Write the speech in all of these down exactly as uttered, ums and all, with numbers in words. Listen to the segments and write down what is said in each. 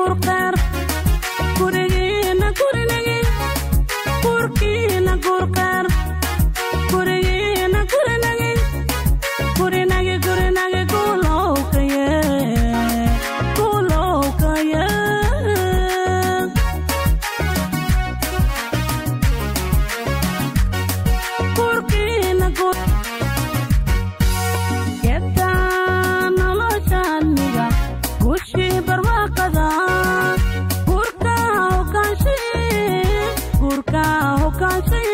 gurqar kurigina kurinagi kurkina gurqar kurigina kurinagi kurinagi kurinagi kulokaya kulokaya kurkina gur geta noloshaniga gushi barwaqada gurka hokashi gurka hokashi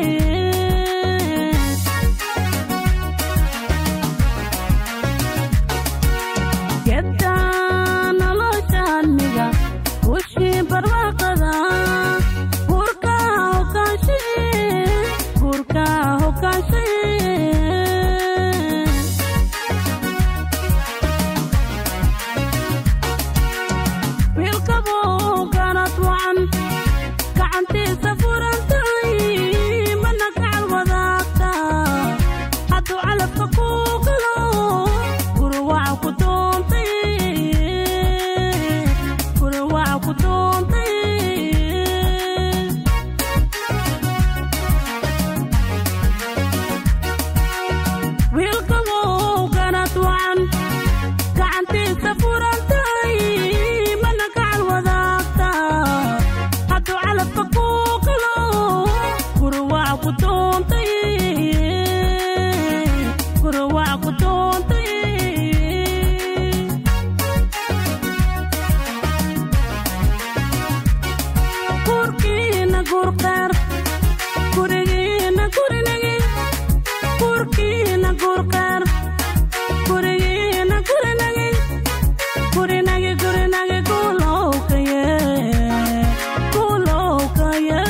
geta noloshaniga gushi barwaqada gurka hokashi gurka hokashi wilkabo kanat waan gacantiisa furantay mana gacal wadaagta hadduu calabka ku galo gurwaca ku doontay gurwaca ku doontay wilkabo kanat waan gacantiisa furantay mana gacal wadaagta hadduu calabka ku galo gurwaca ku doontay gurwaca ku doontay kurkina gurqar kurigina kurinagi kurkina gurqar kurigina kurinagi kurinagi kurinagi kulokaya kulokaya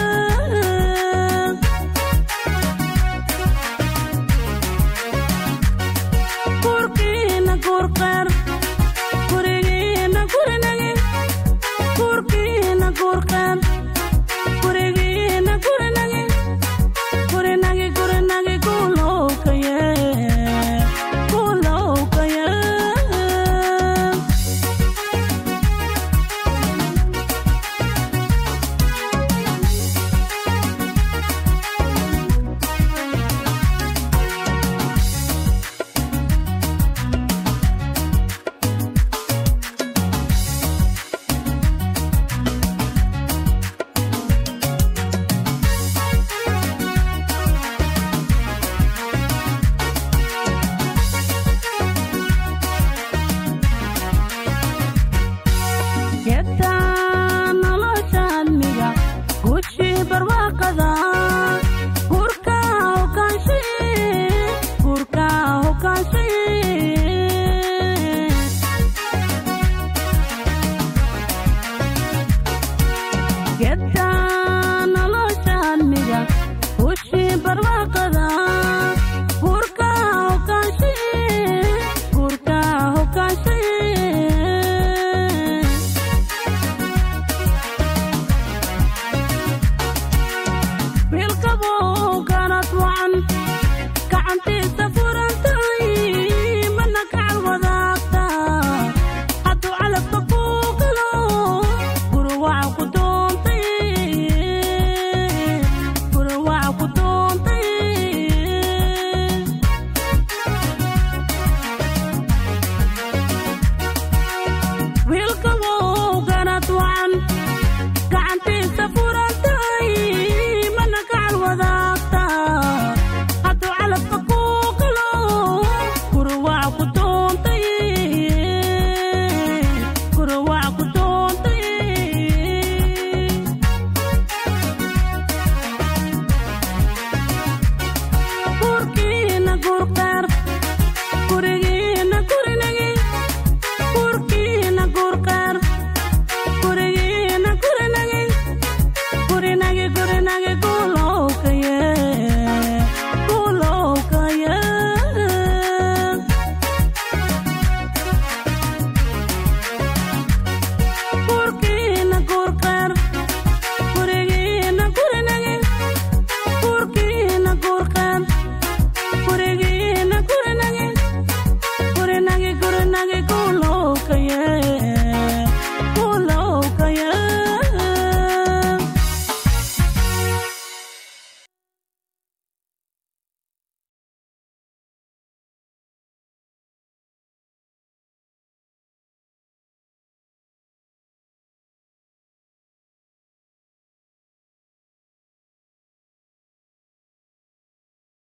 kurkina gurqar kurigina kurinagi kurkina gurqar kurigina kurinagi kurinagi kurinagi kulokaya kulokaya Get